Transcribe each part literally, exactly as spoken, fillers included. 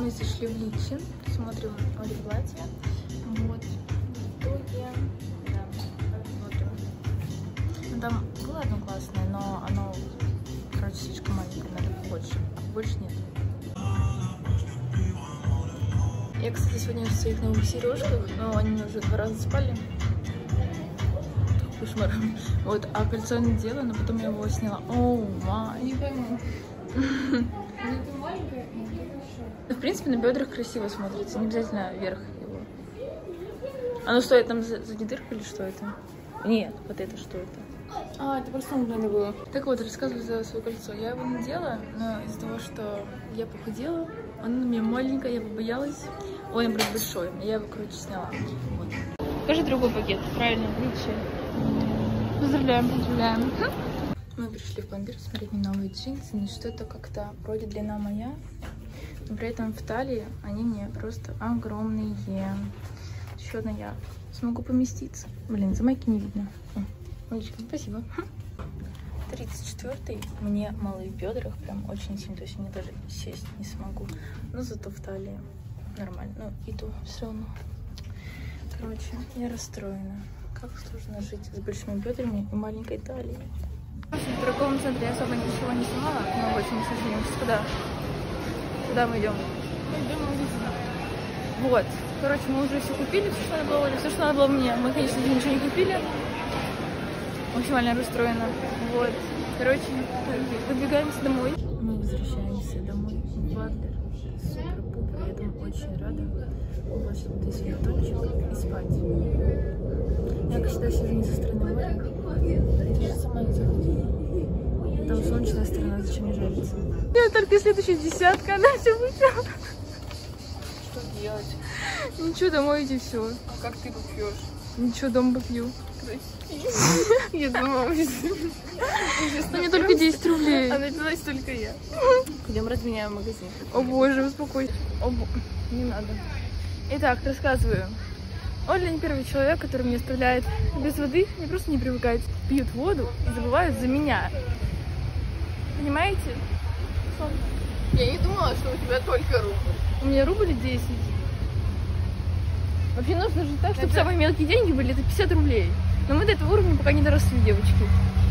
Мы зашли в Личи, смотрим обе платья. Вот. В итоге, да, смотрим. Ну, там было одно классное, но оно, короче, слишком маленькое, надо больше. Больше нет. Я, кстати, сегодня в своих новых сережках, но они уже два раза спали. Кошмар. Вот, а кольцо я надела, но потом я его сняла. Оу, май. Не пойму. Это маленькое, но это хорошо. В принципе, на бедрах красиво смотрится, не обязательно вверх его. Оно стоит там задней дыркой или что это? Нет, вот это что это? А, это просто надо было. Так вот, рассказываю за свое кольцо. Я его надела, но из-за того, что я похудела, оно на меня маленькое, я побоялась. Ой, он прям большой. Я его, короче, сняла. Вот. Покажи другой пакет. Правильно, Личи. Поздравляем, поздравляем. Мы пришли в Пломбир смотреть на новые джинсы, но что-то как-то вроде длина моя, но при этом в талии они мне просто огромные. Еще одна я смогу поместиться. Блин, за майки не видно. Олечка, спасибо. тридцать четвёртый, мне мало в бедрах, прям очень сильно, то есть я даже сесть не смогу, но зато в талии нормально, ну иду все равно. Короче, я расстроена. Как сложно жить с большими бедрами и маленькой талией. В торговом центре я особо ничего не снимала, но очень сожалению. Сейчас куда? Куда мы идем? Мы идем в магазин. Вот. Короче, мы уже все купили, все, что надо было, все, что надо было мне. Мы, конечно, ничего не купили. Максимально расстроена. Вот. Короче, выбегаемся домой. Мы возвращаемся домой в Адлер. Супер-пупер. Я там очень рада. Убрать вот свой батончик и спать. Я, как всегда, сижу не со стороны моря. Это же сама не захотела. Там солнечная сторона, зачем мне жариться? Я только следующая десятка, она все вышла. Что делать? Ничего, домой иди, все. А как ты попьешь? Ничего, дома попью. Я думала, у меня только десять рублей. А напилась только я. Пойдем разменяем магазин. О боже, успокойся. О, бо... Не надо. Итак, рассказываю. Оля не первый человек, который меня оставляет без воды, не просто не привыкает, пьют воду и забывают за меня. Понимаете? Я не думала, что у тебя только рубль. У меня рубль десять. Вообще нужно же так, чтобы это... самые мелкие деньги были, это пятьдесят рублей. Но мы до этого уровня пока не доросли, девочки.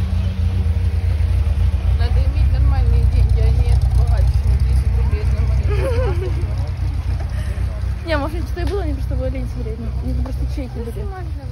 Надо иметь нормальные деньги, а не богаче, десять рублей нормально. Не, может, что и было, не просто было лень смотреть. Не просто чеки были.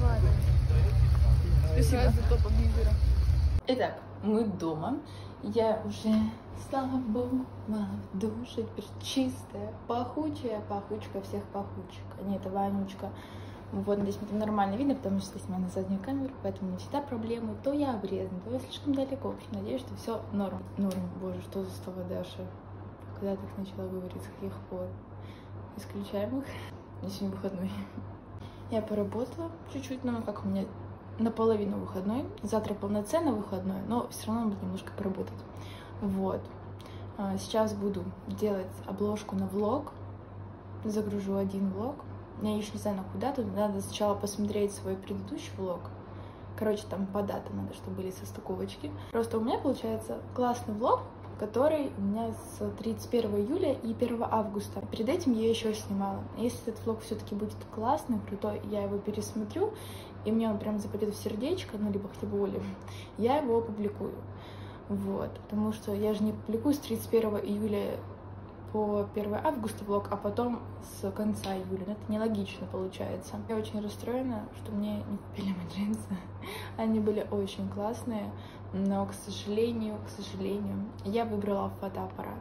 Спасибо за топ обидера. Итак, мы дома. Я уже, слава богу, была в душе, теперь чистая, пахучая, пахучка всех пахучек. А не, это вонючка. Вот, надеюсь, мне там нормально видно, потому что я снимаю на заднюю камеру, поэтому не всегда проблемы. То я обрезана, то я слишком далеко. В общем, надеюсь, что все норм. Норм, боже, что за слова, Даша? Когда ты их начала говорить, с каких пор? Исключаем их. У меня сегодня выходной. Я поработала чуть-чуть, но как у меня наполовину выходной. Завтра полноценно выходной, но все равно надо немножко поработать. Вот. Сейчас буду делать обложку на влог. Загружу один влог. Я еще не знаю, куда тут. Надо сначала посмотреть свой предыдущий влог. Короче, там по датам надо, чтобы были состыковочки. Просто у меня получается классный влог, который у меня с тридцать первого июля и первого августа. Перед этим я еще снимала. Если этот влог все-таки будет классный, крутой, я его пересмотрю, и мне он прям западет в сердечко, ну, либо хотя бы Оле, я его опубликую. Вот. Потому что я же не публикую с тридцать первого июля по первого августа влог, а потом с конца июля. Но это нелогично получается. Я очень расстроена, что мне не купили мои джинсы. Они были очень классные, но, к сожалению, к сожалению, я выбрала фотоаппарат.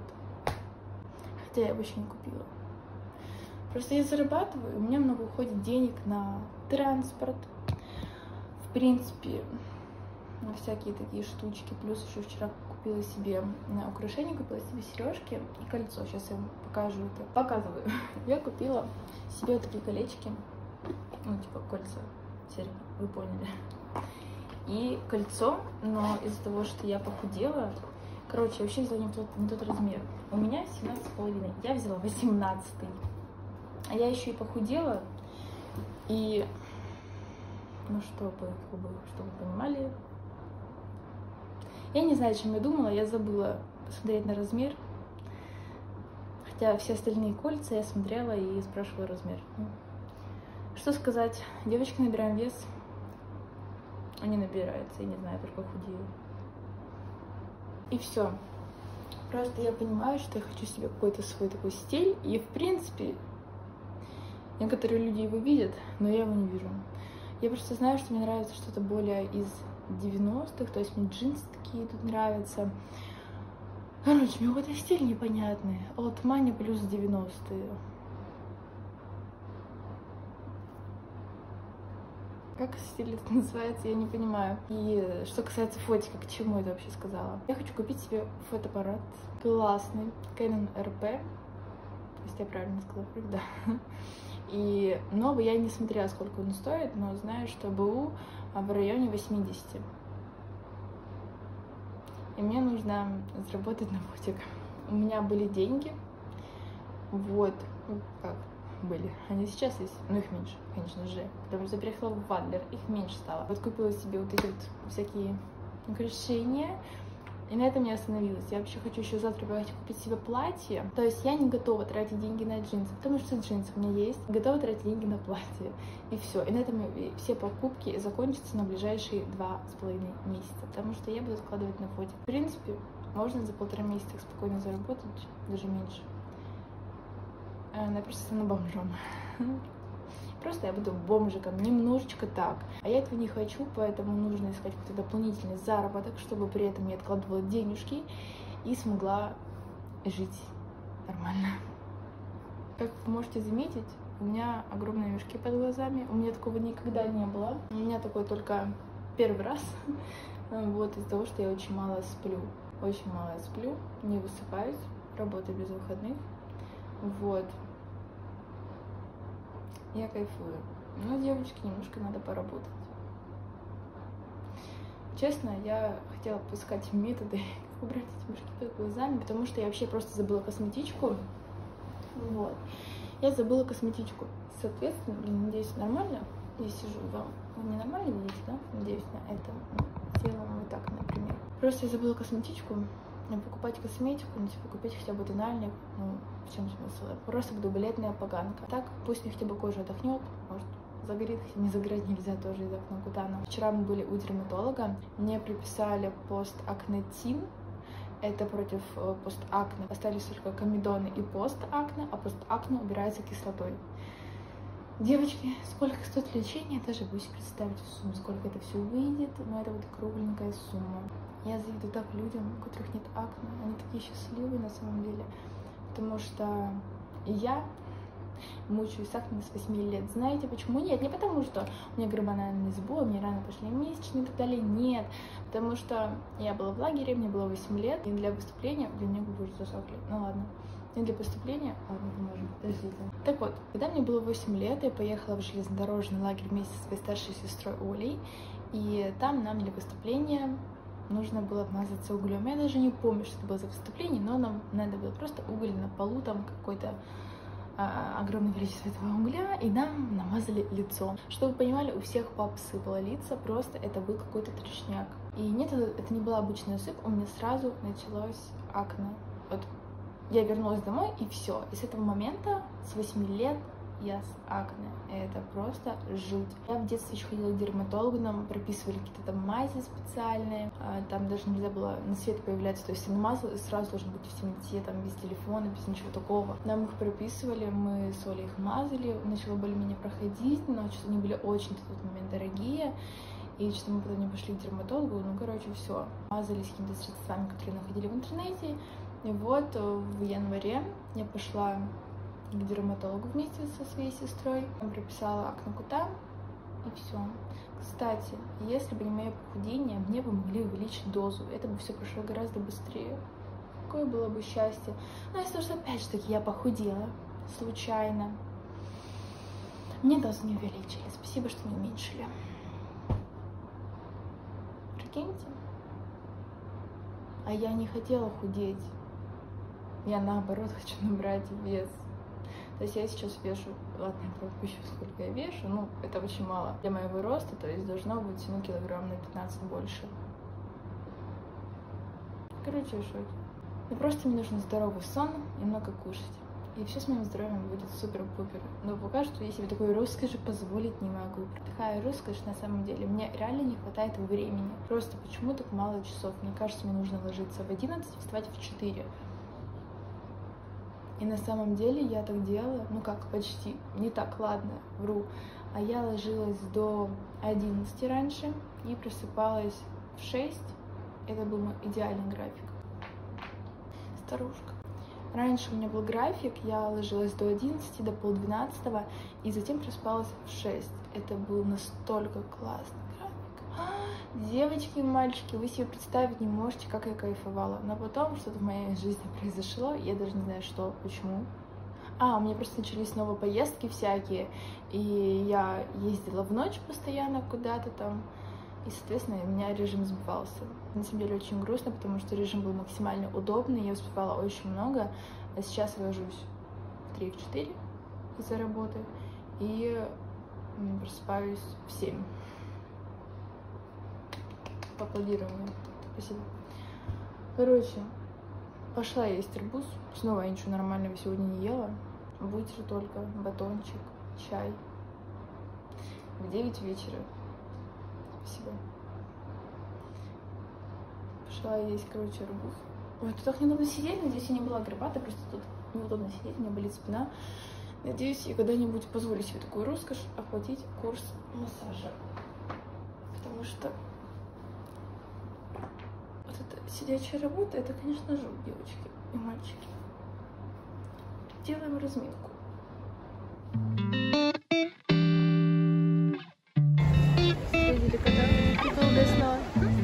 Хотя я его еще не купила. Просто я зарабатываю, у меня много уходит денег на транспорт. В принципе, на всякие такие штучки. Плюс еще вчера купила себе на украшение, купила себе сережки и кольцо. Сейчас я вам покажу это. Показываю. Я купила себе вот такие колечки. Ну, типа кольца. Серьги, вы поняли. И кольцо, но из-за того, что я похудела, короче, я вообще взяла не тот, не тот размер. У меня семнадцать с половиной. Я взяла восемнадцатый. А я еще и похудела. И, ну, чтобы, чтобы, чтобы вы понимали, я не знаю, о чем я думала, я забыла посмотреть на размер. Хотя все остальные кольца я смотрела и спрашивала размер. Ну, что сказать, девочки, набираем вес. Они набираются, я не знаю, только худею. И все. Просто я понимаю, что я хочу себе какой-то свой такой стиль. И в принципе, некоторые люди его видят, но я его не вижу. Я просто знаю, что мне нравится что-то более из девяностых, то есть мне джинсы такие тут нравятся. Короче, мне какой-то стиль непонятный. Old Money плюс девяностые. Как стиль это называется, я не понимаю. И что касается фотика, к чему это вообще сказала? Я хочу купить себе фотоаппарат классный, Canon эр пи. То есть я правильно сказала, да. И новый я не смотрела, сколько он стоит, но знаю, что БУ в районе восьмидесяти. И мне нужно заработать на фотик. У меня были деньги. Вот. Ну, как были. Они сейчас есть. Но их меньше, конечно же. Потому что я приехала в Адлер, их меньше стало. Вот купила себе вот эти вот всякие украшения. И на этом я остановилась. Я вообще хочу еще завтра поехать купить себе платье. То есть я не готова тратить деньги на джинсы, потому что джинсы у меня есть. Готова тратить деньги на платье. И все. И на этом все покупки закончатся на ближайшие два с половиной месяца. Потому что я буду складывать на фотик. В принципе, можно за полтора месяца спокойно заработать, даже меньше. Я просто стану бомжом. Просто я буду бомжиком, немножечко так. А я этого не хочу, поэтому нужно искать какой-то дополнительный заработок, чтобы при этом я откладывала денежки и смогла жить нормально. Как вы можете заметить, у меня огромные мешки под глазами. У меня такого никогда не было. У меня такое только первый раз. Вот из-за того, что я очень мало сплю. Очень мало сплю, не высыпаюсь, работаю без выходных. Вот. Я кайфую. Но, девочки, немножко надо поработать. Честно, я хотела поискать методы, как убрать эти мешки под глазами, потому что я вообще просто забыла косметичку. Вот. Я забыла косметичку. Соответственно, блин, надеюсь, нормально. Я сижу, вам вы не нормально видите, да? Надеюсь, на это. Сделаем вот так, например. Просто я забыла косметичку. Покупать косметику, ну, типа, купить хотя бы тональник, ну, в чем смысл? Просто буду балетная поганка. Так, пусть мне хотя бы кожа отдохнет, может, загорит, хотя не загорать нельзя тоже из окна кутана. Вчера мы были у дерматолога, мне прописали пост-акне-тин, это против э, пост-акне. Остались только комедоны и пост-акне, а пост-акне убирается кислотой. Девочки, сколько стоит лечение, даже боюсь представить в сумму, сколько это все выйдет, но это вот кругленькая сумма. Я завидую так людям, у которых нет акне, они такие счастливые на самом деле, потому что я мучаюсь акне с восьми лет. Знаете почему? Нет, не потому что у меня гормональный сбой, мне рано пошли месячные и так далее, нет, потому что я была в лагере, мне было восемь лет, и для выступления, для меня губы уже засохли, ну ладно. И для поступления... Ладно, поможем, подождите. Так вот, когда мне было восемь лет, я поехала в железнодорожный лагерь вместе со своей старшей сестрой Олей, и там нам для выступления нужно было обмазаться углем. Я даже не помню, что это было за выступление, но нам надо было просто уголь на полу, там какой-то а, огромное количество этого угля, и нам намазали лицо. Чтобы вы понимали, у всех пап сыпало лица, просто это был какой-то трешняк. И нет, это не была обычная сыпь, у меня сразу началось акне. Вот. Я вернулась домой, и все. И с этого момента, с восьми лет, я с акне. Это просто жуть. Я в детстве еще ходила к дерматологу, нам прописывали какие-то там мази специальные. Там даже нельзя было на свет появляться. То есть ты намазал, и сразу должен быть в темноте, там без телефона, без ничего такого. Нам их прописывали, мы с Олей их мазали. Начало более-менее проходить, но что-то они были очень в тот момент дорогие. И что мы потом не пошли к дерматологу. Ну, короче, все. Мазались какими-то средствами, которые находили в интернете. И вот в январе я пошла к дерматологу вместе со своей сестрой. Он прописала акне-кута, и все. Кстати, если бы не мое похудение, мне бы могли увеличить дозу. Это бы все прошло гораздо быстрее. Какое было бы счастье. Но если что, опять же таки, я похудела случайно. Мне дозу не увеличили. Спасибо, что не уменьшили. Прикиньте. А я не хотела худеть. Я наоборот хочу набрать вес. То есть я сейчас вешу, ладно, я пропущу, сколько я вешу, ну, это очень мало для моего роста, то есть должно быть, ну, килограмм на пятнадцать больше. Короче, я в шоке. Ну, просто мне нужен здоровый сон и много кушать. И все с моим здоровьем будет супер-пупер. Но пока что я себе такой роскоши позволить не могу. Такая роскошь на самом деле. Мне реально не хватает времени. Просто почему так мало часов? Мне кажется, мне нужно ложиться в одиннадцать, вставать в четыре. И на самом деле я так делала, ну как, почти. Не так, ладно, вру. А я ложилась до одиннадцати раньше и просыпалась в шесть. Это был мой идеальный график. Старушка. Раньше у меня был график, я ложилась до одиннадцати, до полдвенадцатого, и затем проспалась в шесть. Это был настолько классный график. Девочки и мальчики, вы себе представить не можете, как я кайфовала. Но потом что-то в моей жизни произошло, я даже не знаю что, почему. А, у меня просто начались снова поездки всякие, и я ездила в ночь постоянно куда-то там, и, соответственно, у меня режим сбивался. На самом деле очень грустно, потому что режим был максимально удобный, я успевала очень много, а сейчас я ложусь в три-четыре из-за работы и просыпаюсь в семь. Поаплодируем мне. Спасибо. Короче, пошла есть арбуз. Снова я ничего нормального сегодня не ела. Бутер только, батончик, чай. В девять вечера. Спасибо. Пошла есть, короче, арбуз. Ой, тут так неудобно сидеть. Надеюсь, я не была горбатой, просто тут неудобно сидеть, у меня болит спина. Надеюсь, я когда-нибудь позволю себе такую роскошь оплатить курс массажа. Потому что вот эта сидячая работа, это, конечно, жуть, девочки и мальчики. Делаем разминку. Видели, когда долго сна?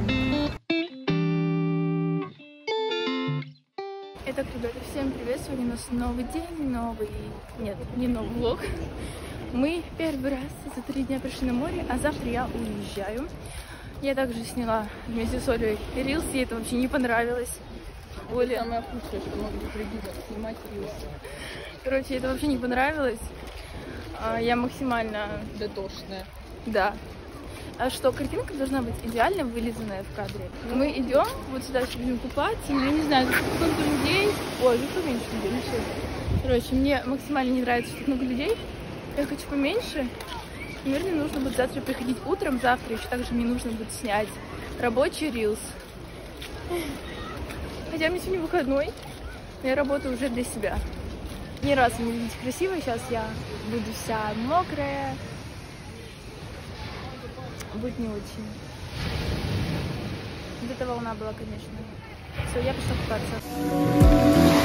Итак, ребята, всем привет! Сегодня у нас новый день, новый... Нет, не новый влог. Мы первый раз за три дня пришли на море, а завтра я уезжаю. Я также сняла вместе с Олей рилс, ей это вообще не понравилось. Оля... Самое худшее, что могу придумать, снимать рилсы. Короче, это вообще не понравилось. Я максимально... Дотошная. Да. А что, картинка должна быть идеально вылизанная в кадре. Мы идем, вот сюда будем купаться, я не знаю, тут сколько людей. Ой, тут поменьше людей, ну все. Короче, мне максимально не нравится, что тут много людей. Я хочу поменьше. Наверное, нужно будет завтра приходить утром, завтра еще также мне нужно будет снять рабочий рилс. Хотя мне сегодня выходной, но я работаю уже для себя. Ни разу не видите красиво, сейчас я буду вся мокрая. Будет не очень. Вот эта волна была, конечно. Все, я пошла купаться.